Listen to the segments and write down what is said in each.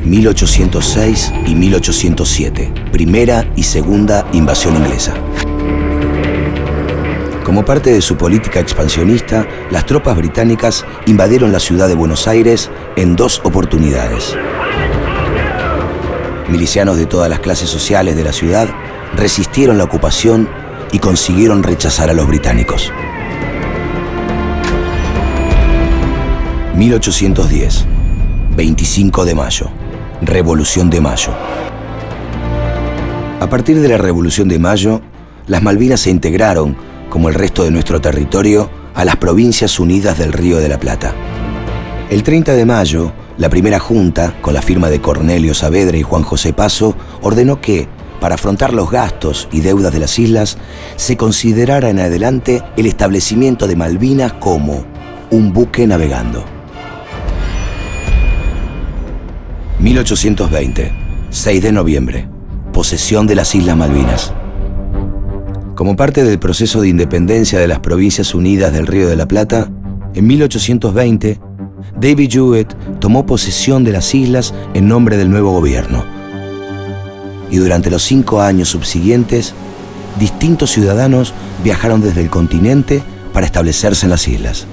1806 y 1807, primera y segunda invasión inglesa. Como parte de su política expansionista, las tropas británicas invadieron la ciudad de Buenos Aires en 2 oportunidades. Milicianos de todas las clases sociales de la ciudad resistieron la ocupación y consiguieron rechazar a los británicos. 1810, 25 de mayo, Revolución de Mayo. A partir de la Revolución de Mayo, las Malvinas se integraron, como el resto de nuestro territorio, a las Provincias Unidas del Río de la Plata. El 30 de mayo, la primera junta, con la firma de Cornelio Saavedra y Juan José Paso, ordenó que, para afrontar los gastos y deudas de las islas, se considerara en adelante el establecimiento de Malvinas como un buque navegando. 1820, 6 de noviembre, posesión de las Islas Malvinas. Como parte del proceso de independencia de las Provincias Unidas del Río de la Plata, en 1820, David Jewett tomó posesión de las islas en nombre del nuevo gobierno. Y durante los 5 años subsiguientes, distintos ciudadanos viajaron desde el continente para establecerse en las islas.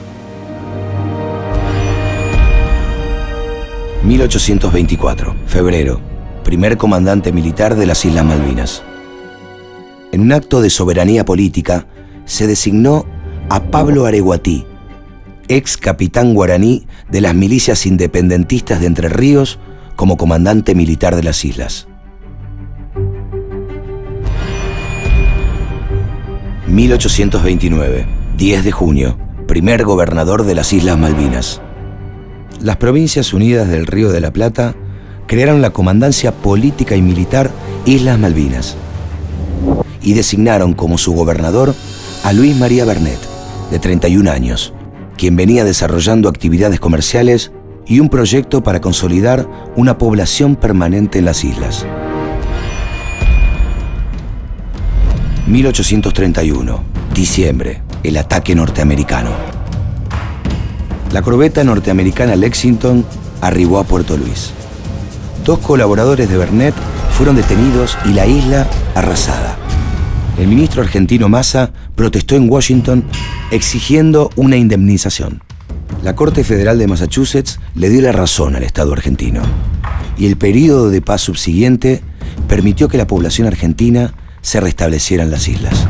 1824, febrero, primer comandante militar de las Islas Malvinas. En un acto de soberanía política, se designó a Pablo Areguatí, ex capitán guaraní de las milicias independentistas de Entre Ríos, como comandante militar de las islas. 1829, 10 de junio, primer gobernador de las Islas Malvinas. Las Provincias Unidas del Río de la Plata crearon la Comandancia Política y Militar Islas Malvinas y designaron como su gobernador a Luis María Bernet, de 31 años, quien venía desarrollando actividades comerciales y un proyecto para consolidar una población permanente en las islas. 1831, diciembre, el ataque norteamericano. La corbeta norteamericana Lexington arribó a Puerto Luis. 2 colaboradores de Bernet fueron detenidos y la isla arrasada. El ministro argentino Massa protestó en Washington exigiendo una indemnización. La Corte Federal de Massachusetts le dio la razón al Estado argentino y el período de paz subsiguiente permitió que la población argentina se restableciera en las islas.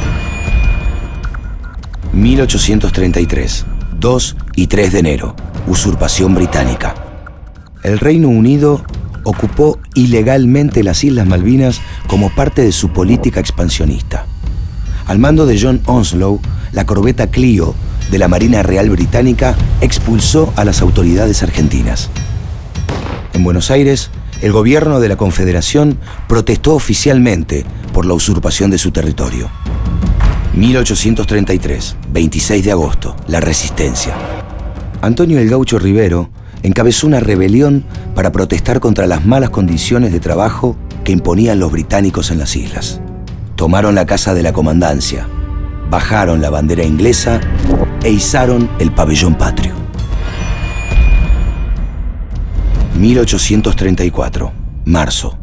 1833, 2 y 3 de enero, usurpación británica. El Reino Unido ocupó ilegalmente las Islas Malvinas como parte de su política expansionista. Al mando de John Onslow, la corbeta Clio de la Marina Real Británica expulsó a las autoridades argentinas. En Buenos Aires, el gobierno de la Confederación protestó oficialmente por la usurpación de su territorio. 1833, 26 de agosto, la Resistencia. Antonio el Gaucho Rivero encabezó una rebelión para protestar contra las malas condiciones de trabajo que imponían los británicos en las islas. Tomaron la casa de la comandancia, bajaron la bandera inglesa e izaron el pabellón patrio. 1834, marzo.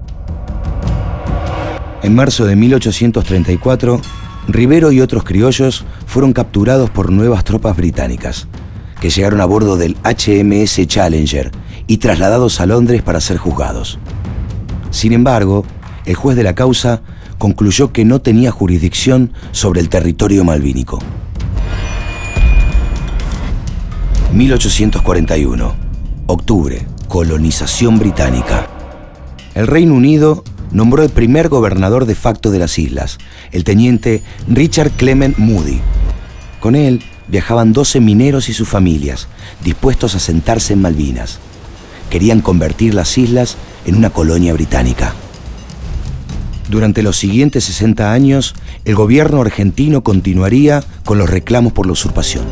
En marzo de 1834, Rivero y otros criollos fueron capturados por nuevas tropas británicas, que llegaron a bordo del HMS Challenger y trasladados a Londres para ser juzgados. Sin embargo, el juez de la causa concluyó que no tenía jurisdicción sobre el territorio malvínico. 1841, octubre, colonización británica. El Reino Unido nombró el primer gobernador de facto de las islas, el teniente Richard Clement Moody. Con él viajaban 12 mineros y sus familias, dispuestos a asentarse en Malvinas. Querían convertir las islas en una colonia británica. Durante los siguientes 60 años, el gobierno argentino continuaría con los reclamos por la usurpación.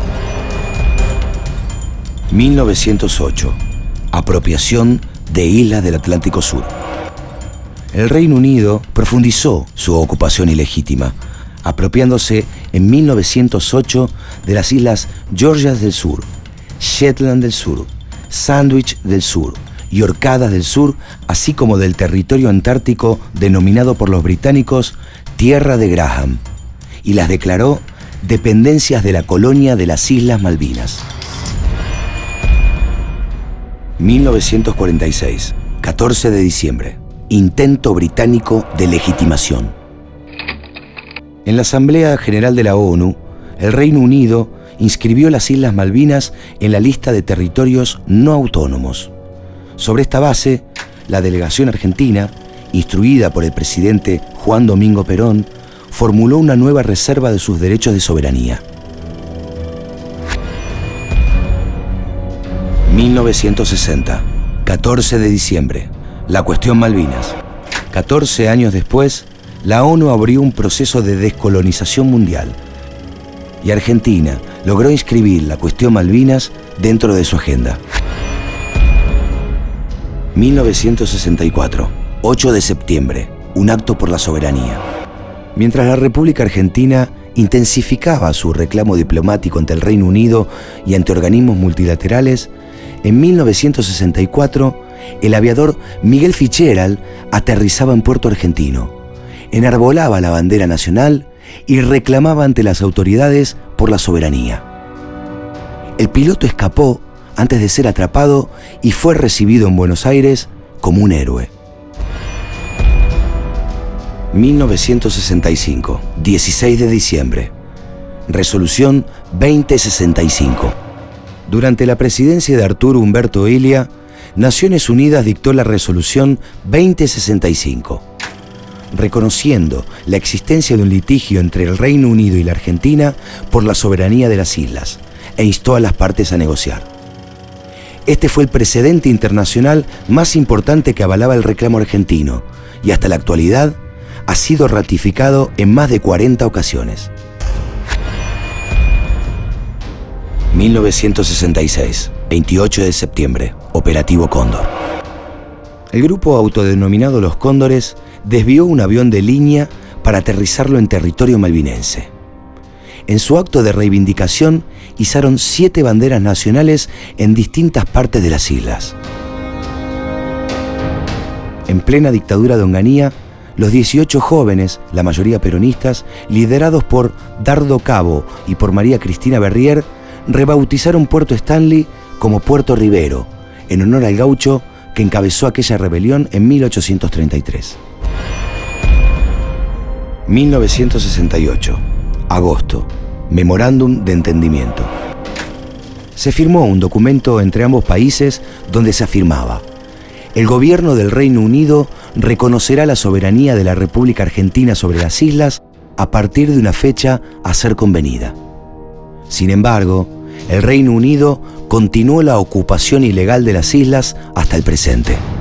1908. Apropiación de islas del Atlántico Sur. El Reino Unido profundizó su ocupación ilegítima, apropiándose en 1908 de las islas Georgias del Sur, Shetland del Sur, Sandwich del Sur y Orcadas del Sur, así como del territorio antártico denominado por los británicos Tierra de Graham, y las declaró dependencias de la colonia de las Islas Malvinas. 1946, 14 de diciembre. Intento británico de legitimación. En la Asamblea General de la ONU, el Reino Unido inscribió las Islas Malvinas en la lista de territorios no autónomos. Sobre esta base, la delegación argentina, instruida por el presidente Juan Domingo Perón, formuló una nueva reserva de sus derechos de soberanía. 1960, 14 de diciembre. La cuestión Malvinas. 14 años después, la ONU abrió un proceso de descolonización mundial y Argentina logró inscribir la cuestión Malvinas dentro de su agenda. 1964, 8 de septiembre, un acto por la soberanía. Mientras la República Argentina intensificaba su reclamo diplomático ante el Reino Unido y ante organismos multilaterales, en 1964 el aviador Miguel Fitzgerald aterrizaba en Puerto Argentino, enarbolaba la bandera nacional y reclamaba ante las autoridades por la soberanía. El piloto escapó antes de ser atrapado y fue recibido en Buenos Aires como un héroe. 1965, 16 de diciembre. Resolución 2065. Durante la presidencia de Arturo Umberto Illia, Naciones Unidas dictó la Resolución 2065, reconociendo la existencia de un litigio entre el Reino Unido y la Argentina por la soberanía de las islas, e instó a las partes a negociar. Este fue el precedente internacional más importante que avalaba el reclamo argentino, y hasta la actualidad ha sido ratificado en más de 40 ocasiones. 1966, 28 de septiembre, Operativo Cóndor. El grupo autodenominado Los Cóndores desvió un avión de línea para aterrizarlo en territorio malvinense. En su acto de reivindicación, izaron 7 banderas nacionales en distintas partes de las islas. En plena dictadura de Onganía, los 18 jóvenes, la mayoría peronistas, liderados por Dardo Cabo y por María Cristina Berrier, rebautizaron Puerto Stanley como Puerto Rivero, en honor al gaucho que encabezó aquella rebelión en 1833. 1968, agosto, Memorándum de Entendimiento. Se firmó un documento entre ambos países donde se afirmaba: el gobierno del Reino Unido reconocerá la soberanía de la República Argentina sobre las islas a partir de una fecha a ser convenida. Sin embargo, el Reino Unido continuó la ocupación ilegal de las islas hasta el presente.